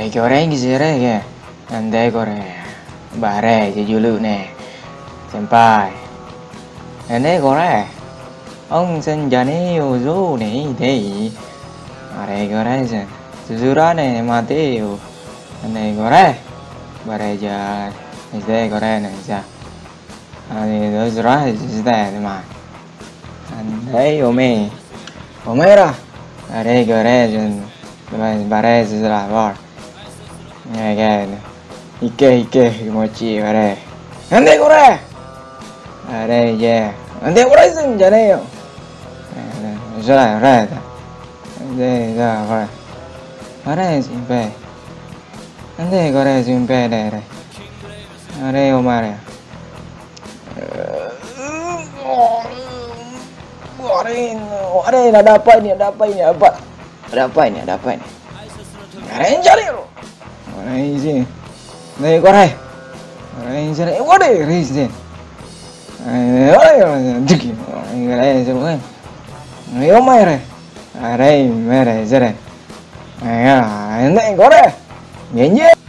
Ai goreng gì đấy kìa. Anh đây goreng. Bà rè cho dulu nè. Senpai. Anh đây goreng. Ông xin cho này uzu này đây. Are goreng sen. Suzura này mà tiêu. Anh đây goreng. Bà rè cho anh đây goreng này sao. Anh đây Suzura đây mà. Anh đây ome. Ome ra. Are goreng sen. Bà rè Suzura var. Nghe kìa. Ike mochi are. Ande kore. Are yeah. Ande kore sen jane yo. Ra. Ande ra kore. Are simpe. Ande kore simpe de. Are omare. Are ada apa ini? Ada apa ini? Are jari lo. Are sini. Đây có đây. Đây sẽ có đây ri gì. Đây xem coi. Nếu mày này. Đây mày này ra đây. Đây có đây. Nhẹ nhẹ.